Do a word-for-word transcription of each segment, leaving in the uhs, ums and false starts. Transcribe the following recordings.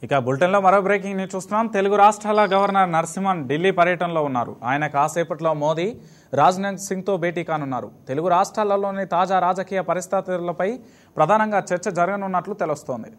ఇక బులెటిన్లో మరో బ్రేకింగ్ న్యూస్ చూస్తున్నాం. తెలుగు రాష్ట్రాల గవర్నర్ నరసింహన్ ఢిల్లీ పర్యటనలో ఉన్నారు. ఆయన కాసేపట్లో మోదీ రాజ్నాథ్ సింగ్తో భేటీ కానున్నారు. తెలుగు రాష్ట్రాలలోని తాజా రాజకీయ పరిస్థితులపై ప్రధానంగా చర్చ జరగనున్నట్లు తెలుస్తోంది.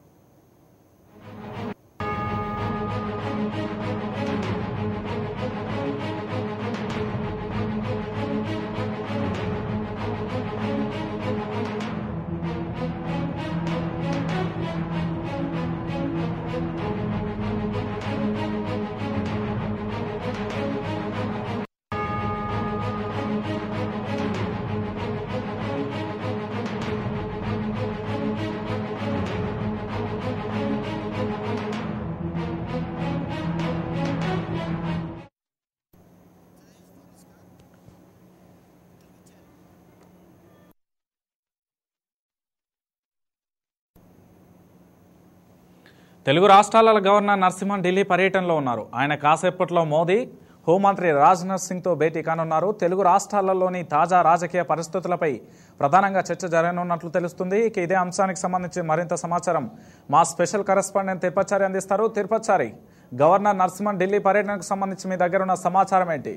తెలుగు రాష్ట్రాల గవర్నర్ నరసింహన్ ఢిల్లీ పర్యటనలో ఉన్నారు. ఆయన కాసేపట్లో మోదీ హోంమంత్రి రాజ్నాథ్ సింగ్తో భేటీ కానున్నారు. తెలుగు రాష్ట్రాలలోని తాజా రాజకీయ పరిస్థితులపై ప్రధానంగా చర్చ జరగనున్నట్లు తెలుస్తుంది. ఇక ఇదే అంశానికి సంబంధించి మరింత సమాచారం మా స్పెషల్ కరెస్పాండెంట్ తిరుపచారి అందిస్తారు. తిరుపచారి, గవర్నర్ నరసింహన్ ఢిల్లీ పర్యటనకు సంబంధించి మీ దగ్గర ఉన్న సమాచారం ఏంటి?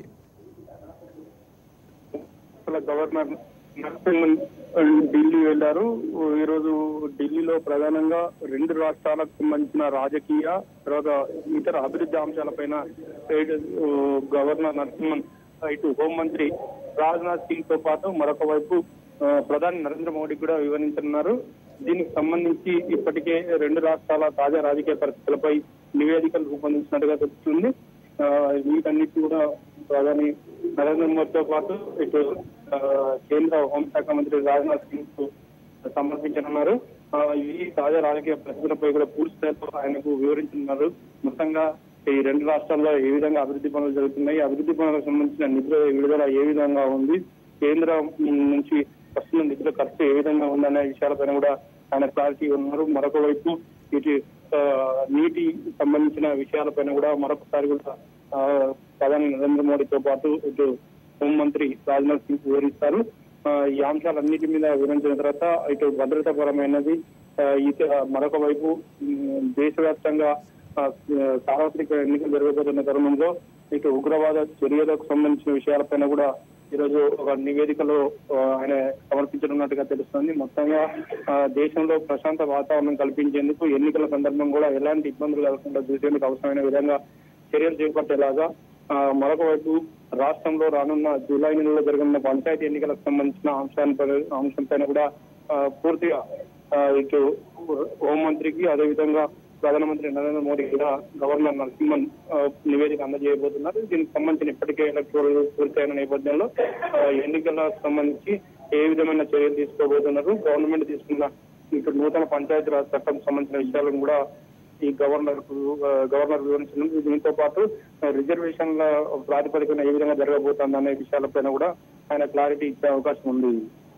గవర్నర్ నరసింహన్ ఢిల్లీ వెళ్లారు. ఈరోజు ఢిల్లీలో ప్రధానంగా రెండు రాష్ట్రాలకు సంబంధించిన రాజకీయ తర్వాత ఇతర అభివృద్ధి అంశాలపైన గవర్నర్ నరసింహన్ ఇటు హోంమంత్రి రాజ్నాథ్ సింగ్ తో పాటు మరొక వైపు ప్రధాని నరేంద్ర మోడీ కూడా వివరించనున్నారు. దీనికి సంబంధించి ఇప్పటికే రెండు రాష్ట్రాల తాజా రాజకీయ పరిస్థితులపై నివేదికలు రూపొందించినట్టుగా తెలుస్తుంది. వీటన్నిటి కూడా ప్రధాని నరేంద్ర మోదీతో పాటు ఇటు కేంద్ర హోంశాఖ మంత్రి రాజ్నాథ్ సింగ్ కు సమర్పించనున్నారు. ఈ తాజా రాజకీయ పరిస్థితులపై కూడా పూర్తి స్థాయిలో ఆయనకు వివరించనున్నారు. మొత్తంగా ఈ రెండు రాష్ట్రాల్లో ఏ విధంగా అభివృద్ధి పనులు జరుగుతున్నాయి, అభివృద్ధి పనులకు సంబంధించిన నిధుల విడుదల ఏ విధంగా ఉంది, కేంద్రం నుంచి వస్తున్న నిధుల ఖర్చు ఏ విధంగా ఉందనే విషయాలపైన కూడా ఆయన క్లారిటీ ఉన్నారు. మరొక వైపు ఇటు నీటి సంబంధించిన విషయాలపైన కూడా మరొకసారి కూడా ప్రధాని నరేంద్ర మోడీతో పాటు ఇటు హోంమంత్రి రాజ్నాథ్ సింగ్ వివరిస్తారు. ఈ అంశాలన్నిటి మీద వివరించిన తర్వాత ఇటు భద్రతాపరమైనది, ఇక మరొక వైపు దేశవ్యాప్తంగా సార్వత్రిక ఎన్నికలు జరగబోతున్న తరుణంలో ఇటు ఉగ్రవాద చర్యలకు సంబంధించిన విషయాలపైన కూడా ఈరోజు ఒక నివేదికలో ఆయన సమర్పించనున్నట్టుగా తెలుస్తుంది. మొత్తంగా దేశంలో ప్రశాంత వాతావరణం కల్పించేందుకు ఎన్నికల సందర్భం కూడా ఎలాంటి ఇబ్బందులు కలగకుండా చూసేందుకు అవసరమైన విధంగా చర్యలు చేపట్టేలాగా, మరొక వైపు రాష్ట్రంలో రానున్న జూలై నెలలో జరగనున్న పంచాయతీ ఎన్నికలకు సంబంధించిన అంశాలపై అంశంపైన కూడా పూర్తిగా ఇటు హోంమంత్రికి అదేవిధంగా ప్రధానమంత్రి నరేంద్ర మోడీ కూడా గవర్నర్ నరసింహన్ నివేదిక అందజేయబోతున్నారు. దీనికి సంబంధించిన ఇప్పటికే ఎలక్టోరల్ పూర్తయిన నేపథ్యంలో ఎన్నికలకు సంబంధించి ఏ విధమైన చర్యలు తీసుకోబోతున్నారు, గవర్నమెంట్ తీసుకున్న ఇటు నూతన పంచాయతీరాజ్ చట్టం సంబంధించిన విషయాలను కూడా ఈ గవర్నర్ గవర్నర్ వివరించారు. దీంతో పాటు రిజర్వేషన్ల ప్రాతిపదికన ఏ విధంగా జరగబోతుంది అనే విషయాలపైన కూడా ఆయన క్లారిటీ ఇచ్చే అవకాశం ఉంది.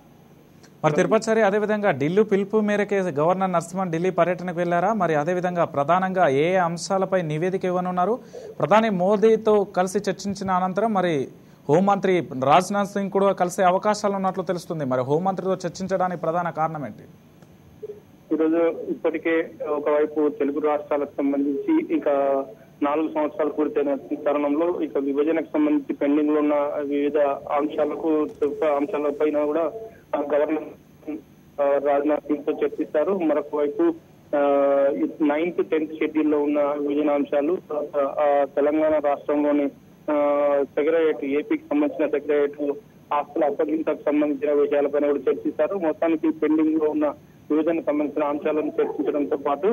మరి తిరుపతి, అదేవిధంగా ఢిల్లీ పిలుపు మేరకే గవర్నర్ నరసింహన్ ఢిల్లీ పర్యటనకు వెళ్లారా? మరి అదేవిధంగా ప్రధానంగా ఏ అంశాలపై నివేదిక ఇవ్వనున్నారు? ప్రధాని మోదీతో కలిసి చర్చించిన అనంతరం మరి హోంమంత్రి రాజ్నాథ్ సింగ్ కూడా కలిసే అవకాశాలు ఉన్నట్లు తెలుస్తుంది. మరి హోంమంత్రితో చర్చించడానికి ప్రధాన కారణం ఏంటి? ఈరోజు ఇప్పటికే ఒకవైపు తెలుగు రాష్ట్రాలకు సంబంధించి ఇక నాలుగు సంవత్సరాలు పూర్తయిన తరుణంలో ఇక విభజనకు సంబంధించి పెండింగ్ లో ఉన్న వివిధ అంశాలకు అంశాలపైన కూడా గవర్నర్ రాజ్నాథ్ సింగ్ తో చర్చిస్తారు. మరొక వైపు నైన్త్ టెన్త్ షెడ్యూల్ లో ఉన్న విభజన అంశాలు, తెలంగాణ రాష్ట్రంలోని సెక్రటరియట్ ఏపీకి సంబంధించిన సెక్రటరియట్ ఆస్తుల అప్పగింతకు సంబంధించిన విషయాలపైన కూడా చర్చిస్తారు. మొత్తానికి పెండింగ్ లో ఉన్న విభజనకు సంబంధించిన అంశాలను చర్చించడంతో పాటు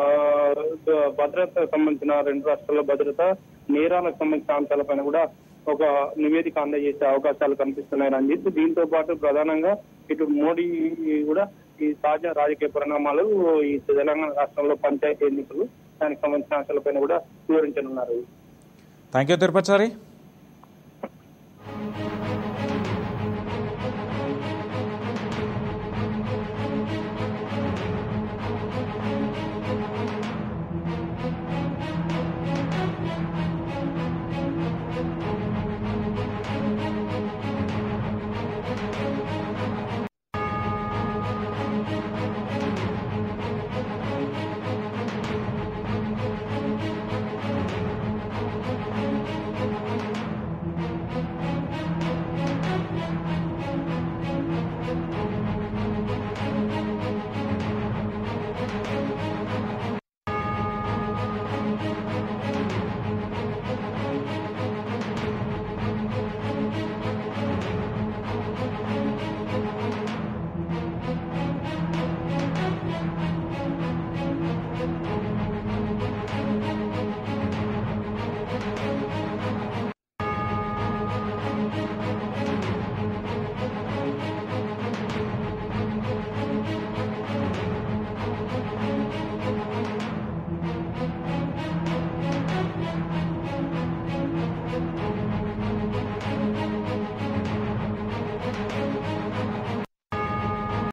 భద్రతకు సంబంధించిన రెండు రాష్ట్రాల భద్రత, నేరాలకు సంబంధించిన అంశాలపైన కూడా ఒక నివేదిక అందజేసే అవకాశాలు కనిపిస్తున్నాయి రంజిత్. దీంతో పాటు ప్రధానంగా ఇటు మోడీ కూడా ఈ తాజా రాజకీయ పరిణామాలు, ఈ తెలంగాణ రాష్ట్రంలో పంచాయతీ ఎన్నికలు, దానికి సంబంధించిన అంశాలపైన కూడా వివరించనున్నారు. Thank you Tirupati.